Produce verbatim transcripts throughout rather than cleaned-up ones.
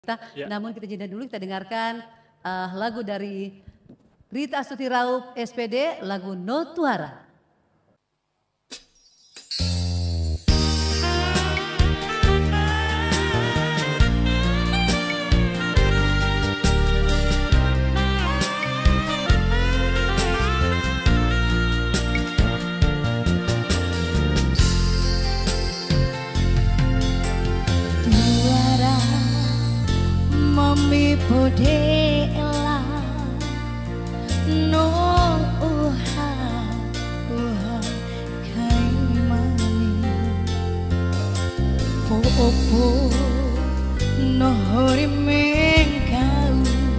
kita. Ya. Namun kita jeda dulu, kita dengarkan uh, lagu dari Rita Astuti Raup S P D, lagu No Tuara. Mami podela no uha uha kai mami po po no hori mengkau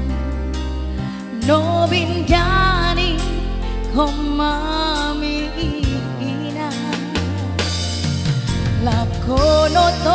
no bindani komami ina lakono to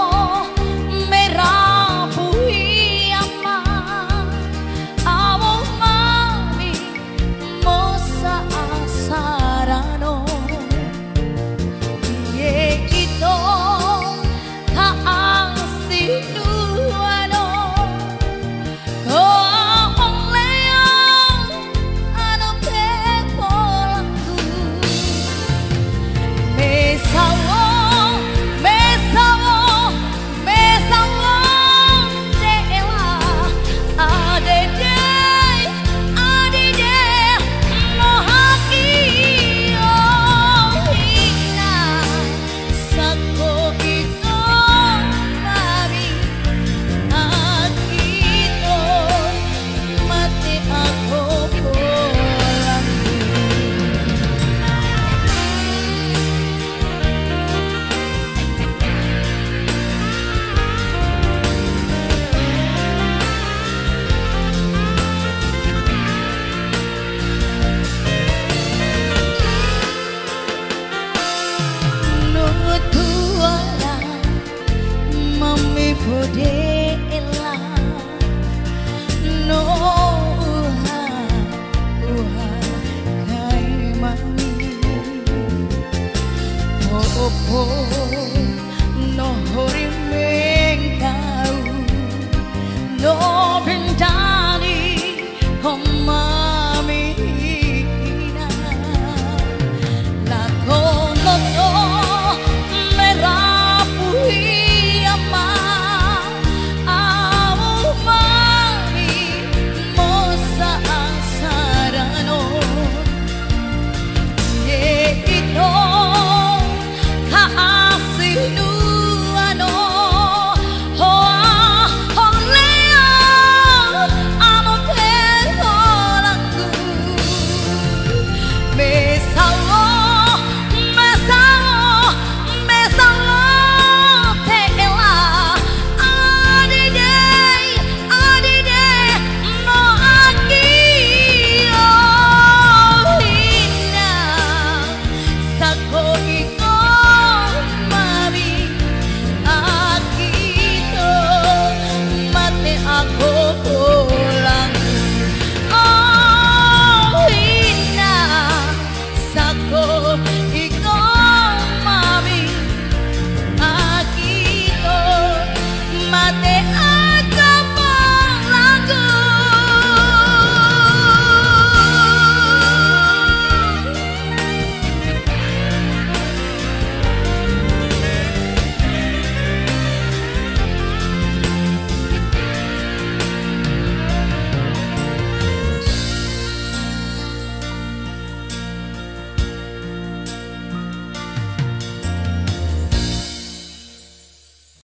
podela no uha uha kai mami po po no hori mengkau no